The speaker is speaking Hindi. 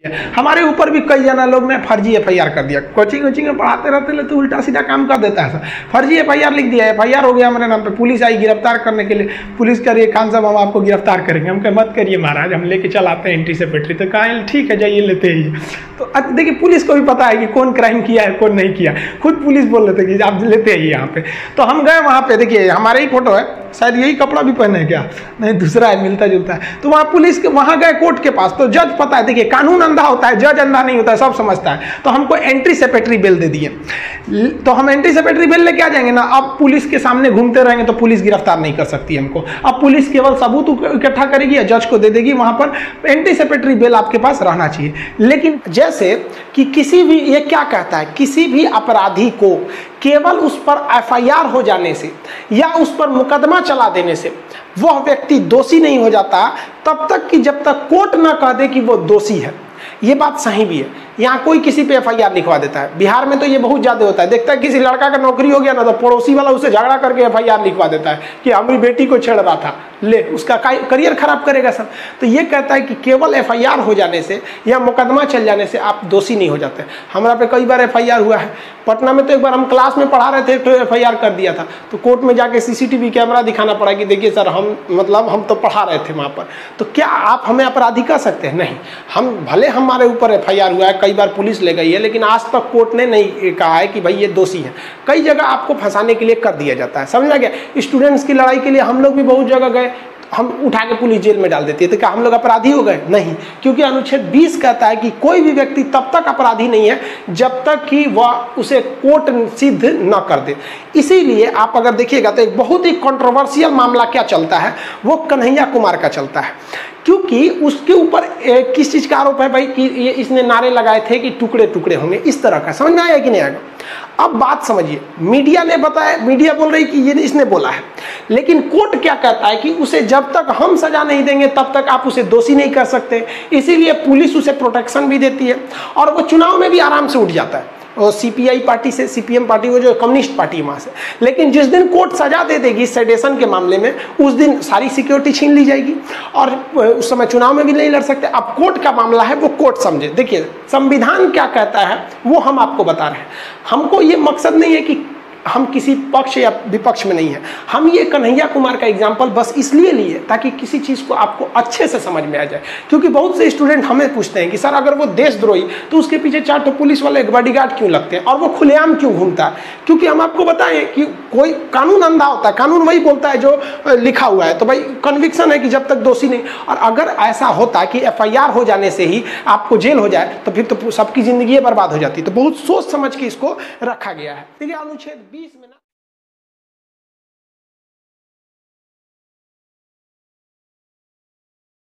हमारे ऊपर भी कई जना लोग ने फर्जी एफआईआर कर दिया। कोचिंग में पढ़ाते रहते तो उल्टा सीधा काम कर देता है सर। फर्जी एफआईआर लिख दिया, एफआईआर हो गया हमारे नाम पे, पुलिस आई गिरफ्तार करने के लिए। पुलिस कह रही है खान साहब हम आपको गिरफ्तार करेंगे। हम कहे मत करिए महाराज, हम लेके चलाते हैं एंटी सेक्रेटरी। तो कहा ठीक है जाइए लेते ही। तो देखिए पुलिस को भी पता है कि कौन क्राइम किया है कौन नहीं किया, खुद पुलिस बोल रहे थे कि आप लेते आइए यहाँ पे। तो हम गए वहाँ पे, देखिए हमारे ही फोटो है, शायद यही कपड़ा भी पहने हैं क्या, नहीं दूसरा है मिलता जुलता है। तो वहाँ पुलिस के वहाँ गए कोर्ट के पास, तो जज पता है, देखिए कानून अंधा होता है, जज अंधा नहीं होता है, सब समझता है। तो हमको एंट्री सेक्रेटरी बेल दे दिए। तो हम एंट्री सेक्रेटरी बेल लेके आ जाएंगे ना, अब पुलिस के सामने घूमते रहेंगे तो पुलिस गिरफ्तार नहीं कर सकती हमको। अब पुलिस केवल सबूत इकट्ठा करेगी या जज को दे देगी, वहां पर एंट्री सेक्रेटरी बेल आपके पास रहना चाहिए। लेकिन जैसे कि किसी भी, ये क्या कहता है, किसी भी अपराधी को केवल उस पर एफआईआर हो जाने से या उस पर मुकदमा चला देने से वह व्यक्ति दोषी नहीं हो जाता तब तक कि जब तक कोर्ट ना कह दे कि वो दोषी है। ये बात सही भी है। यहाँ कोई किसी पे एफआईआर लिखवा देता है, बिहार में तो ये बहुत ज्यादा होता है। देखता है किसी लड़का का नौकरी हो गया ना, तो पड़ोसी वाला उसे झगड़ा करके एफआईआर लिखवा देता है कि हमारी बेटी को छेड़ रहा था, ले उसका करियर खराब करेगा सब। तो ये कहता है कि केवल एफआईआर हो जाने से या मुकदमा चल जाने से आप दोषी नहीं हो जाते। हमारा पे कई बार एफआईआर हुआ है। पटना में तो एक बार हम क्लास में पढ़ा रहे थे तो एफआईआर कर दिया था, तो कोर्ट में जाके सीसीटीवी कैमरा दिखाना पड़ा कि देखिए सर हम तो पढ़ा रहे थे वहाँ पर। तो क्या आप हमें अपराधी कह सकते हैं? नहीं। हम भले हमारे ऊपर एफआईआर हुआ है, कई बार पुलिस ले गई है, लेकिन आज तक कोर्ट ने नहीं कहा है कि भाई ये दोषी है। कई जगह आपको फंसाने के लिए कर दिया जाता है, समझ आ गया। स्टूडेंट्स की लड़ाई के लिए हम लोग भी बहुत जगह गए, हम उठा के पुलिस जेल में डाल देती है। तो क्या हम लोग अपराधी हो गए? नहीं, क्योंकि अनुच्छेद 20 कहता है कि कोई भी व्यक्ति तब तक अपराधी नहीं है जब तक कि वह उसे कोर्ट सिद्ध न कर दे। इसीलिए आप अगर देखिएगा तो एक बहुत ही कंट्रोवर्शियल मामला क्या चलता है, वो कन्हैया कुमार का चलता है। क्योंकि उसके ऊपर किस चीज का आरोप है भाई, कि ये इसने नारे लगाए थे कि टुकड़े टुकड़े होंगे, इस तरह का। समझ में आया कि नहीं आएगा? अब बात समझिए, मीडिया ने बताया, मीडिया बोल रही कि ये इसने बोला है, लेकिन कोर्ट क्या कहता है कि उसे जब तक हम सजा नहीं देंगे तब तक आप उसे दोषी नहीं कर सकते। इसीलिए पुलिस उसे प्रोटेक्शन भी देती है और वो चुनाव में भी आराम से उठ जाता है। और सीपीआई पार्टी से, सीपीएम पार्टी, वो जो कम्युनिस्ट पार्टी वहां से। लेकिन जिस दिन कोर्ट सजा दे देगी सेडेशन के मामले में, उस दिन सारी सिक्योरिटी छीन ली जाएगी और उस समय चुनाव में भी नहीं लड़ सकते। अब कोर्ट का मामला है, वो कोर्ट समझे। देखिए संविधान क्या कहता है वो हम आपको बता रहे हैं। हमको ये मकसद नहीं है कि हम किसी पक्ष या विपक्ष में नहीं है। हम ये कन्हैया कुमार का एग्जाम्पल बस इसलिए लिए ताकि किसी चीज़ को आपको अच्छे से समझ में आ जाए। क्योंकि बहुत से स्टूडेंट हमें पूछते हैं कि सर अगर वो देशद्रोही तो उसके पीछे 4 तो पुलिस वाले बॉडीगार्ड क्यों लगते हैं और वो खुलेआम क्यों घूमता है? क्योंकि हम आपको बताएं कि कोई कानून अंधा होता है, कानून वही बोलता है जो लिखा हुआ है। तो भाई कन्विक्शन है कि जब तक दोषी नहीं, और अगर ऐसा होता कि एफआईआर हो जाने से ही आपको जेल हो जाए तो फिर तो सबकी जिंदगी बर्बाद हो जाती। तो बहुत सोच समझ के इसको रखा गया है। देखिए अनुच्छेद 20 में ना